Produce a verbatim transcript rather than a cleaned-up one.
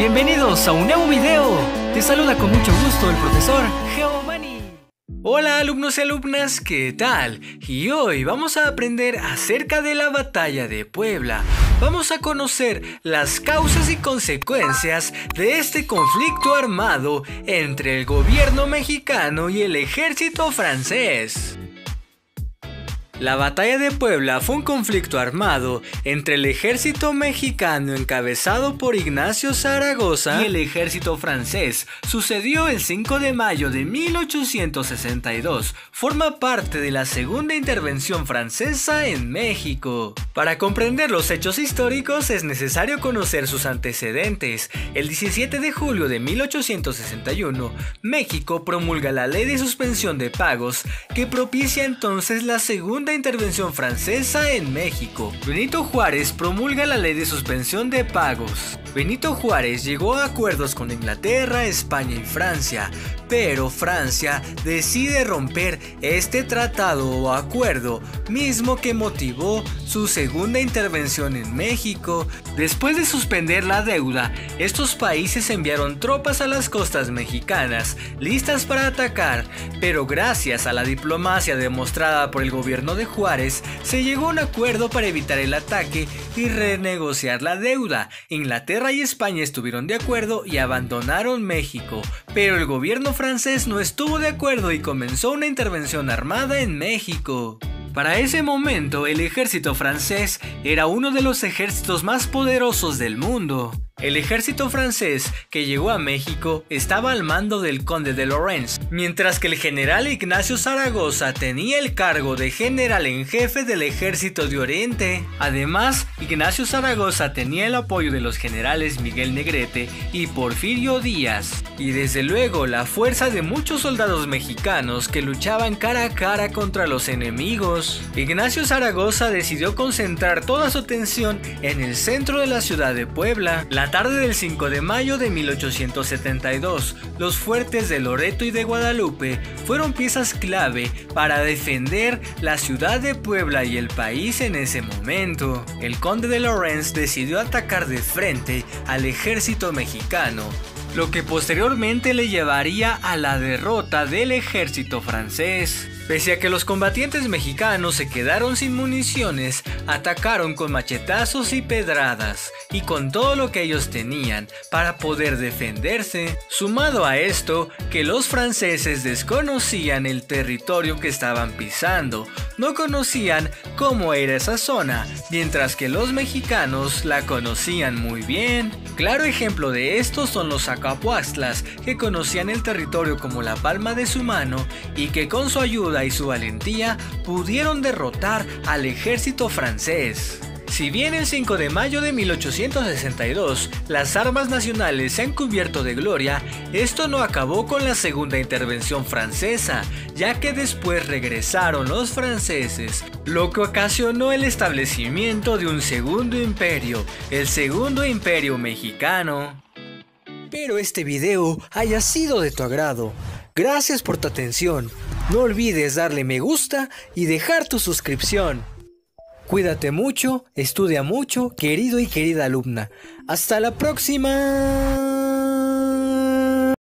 Bienvenidos a un nuevo video. Te saluda con mucho gusto el profesor Geomani. Hola alumnos y alumnas, ¿qué tal? Y hoy vamos a aprender acerca de la batalla de Puebla. Vamos a conocer las causas y consecuencias de este conflicto armado entre el gobierno mexicano y el ejército francés. La batalla de Puebla fue un conflicto armado entre el ejército mexicano encabezado por Ignacio Zaragoza y el ejército francés. Sucedió el cinco de mayo de mil ochocientos sesenta y dos. Forma parte de la segunda intervención francesa en México. Para comprender los hechos históricos es necesario conocer sus antecedentes. El diecisiete de julio de mil ochocientos sesenta y uno, México promulga la Ley de Suspensión de Pagos, que propicia entonces la segunda intervención francesa en México. Benito Juárez promulga la Ley de Suspensión de Pagos. Benito Juárez llegó a acuerdos con Inglaterra, España y Francia, pero Francia decide romper este tratado o acuerdo, mismo que motivó su segunda intervención en México. Después de suspender la deuda, estos países enviaron tropas a las costas mexicanas, listas para atacar, pero gracias a la diplomacia demostrada por el gobierno de Juárez, se llegó a un acuerdo para evitar el ataque y renegociar la deuda. Inglaterra y España estuvieron de acuerdo y abandonaron México, pero el gobierno francés no estuvo de acuerdo y comenzó una intervención armada en México. Para ese momento, el ejército francés era uno de los ejércitos más poderosos del mundo. El ejército francés que llegó a México estaba al mando del conde de Lorentz, mientras que el general Ignacio Zaragoza tenía el cargo de general en jefe del ejército de Oriente. Además, Ignacio Zaragoza tenía el apoyo de los generales Miguel Negrete y Porfirio Díaz, y desde luego la fuerza de muchos soldados mexicanos que luchaban cara a cara contra los enemigos. Ignacio Zaragoza decidió concentrar toda su atención en el centro de la ciudad de Puebla. La tarde del cinco de mayo de mil ochocientos setenta y dos, los fuertes de Loreto y de Guadalupe fueron piezas clave para defender la ciudad de Puebla y el país en ese momento. El conde de Lorentz decidió atacar de frente al ejército mexicano, lo que posteriormente le llevaría a la derrota del ejército francés. Pese a que los combatientes mexicanos se quedaron sin municiones, atacaron con machetazos y pedradas, y con todo lo que ellos tenían para poder defenderse. Sumado a esto, que los franceses desconocían el territorio que estaban pisando, no conocían cómo era esa zona, mientras que los mexicanos la conocían muy bien. Claro ejemplo de esto son los Acapuastlas, que conocían el territorio como la palma de su mano y que con su ayuda y su valentía pudieron derrotar al ejército francés. Si bien el cinco de mayo de mil ochocientos sesenta y dos las armas nacionales se han cubierto de gloria, esto no acabó con la segunda intervención francesa, ya que después regresaron los franceses, lo que ocasionó el establecimiento de un segundo imperio, el Segundo Imperio Mexicano. Espero este video haya sido de tu agrado. Gracias por tu atención. No olvides darle me gusta y dejar tu suscripción. Cuídate mucho, estudia mucho, querido y querida alumna. ¡Hasta la próxima!